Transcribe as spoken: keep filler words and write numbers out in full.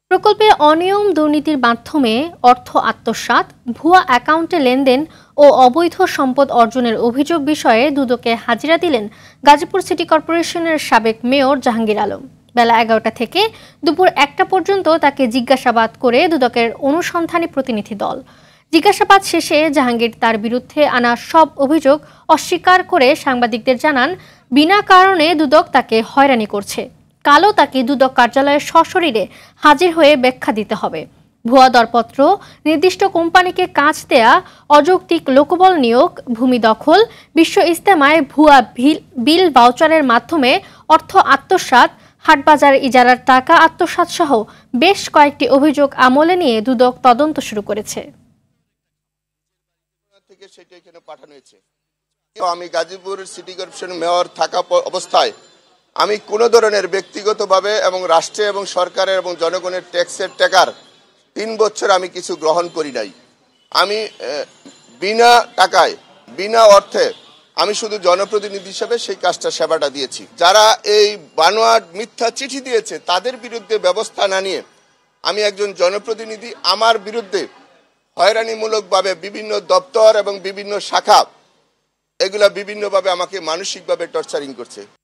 প্রকল্পে অনিয়ম দুর্নীতির মাধ্যমে অর্থ আত্মসাৎ, ভুয়া অ্যাকাউন্টে লেনদেন ও অবৈধ সম্পদ অর্জনের অভিযোগ বিষয়ে দুদকে হাজিরা দিলেন গাজীপুর সিটি কর্পোরেশনের সাবেক মেয়র জাহাঙ্গীর আলম। বেলা এগারোটা থেকে দুপুর একটা পর্যন্ত তাকে জিজ্ঞাসাবাদ করে দুদকের অনুসন্ধানী প্রতিনিধি দল। জিজ্ঞাসাবাদ শেষে জাহাঙ্গীর তার বিরুদ্ধে আনা সব অভিযোগ অস্বীকার করে সাংবাদিকদের জানান, বিনা কারণে দুদক তাকে হয়রানি করছে। কালও তাকে দুদক কার্যালয়ে সশরীরে হাজির হয়ে ব্যাখ্যা দিতে হবে। ভুয়া দরপত্র, নির্দিষ্ট কোম্পানিকে কাজ দেয়া, অযৌক্তিক লোকবল নিয়োগ, ভূমি দখল, বিশ্ব ইজতেমায় ভুয়া বিল ভাউচারের মাধ্যমে অর্থ আত্মসাৎ, হাটবাজার ইজারার টাকা আত্মসাৎ সহ বেশ কয়েকটি অভিযোগ আমলে নিয়ে দুদক তদন্ত শুরু করেছে। আমি গাজীপুর সিটি কর্পোরেশন মেয়র থাকা অবস্থায় আমি কোনো ধরনের ব্যক্তিগতভাবে এবং রাষ্ট্রে এবং সরকারের এবং জনগণের ট্যাক্সের টাকার তিন বছর আমি কিছু গ্রহণ করি নাই। আমি বিনা টাকায় বিনা অর্থে আমি শুধু জনপ্রতিনিধি হিসেবে সেই কাজটা সেবাটা দিয়েছি। যারা এই বানোয়াট মিথ্যা চিঠি দিয়েছে তাদের বিরুদ্ধে ব্যবস্থা না নিয়ে আমি একজন জনপ্রতিনিধি, আমার বিরুদ্ধে হয়রানিমূলকভাবে বিভিন্ন দপ্তর এবং বিভিন্ন শাখা এগুলা বিভিন্নভাবে আমাকে মানসিকভাবে টর্চারিং করছে।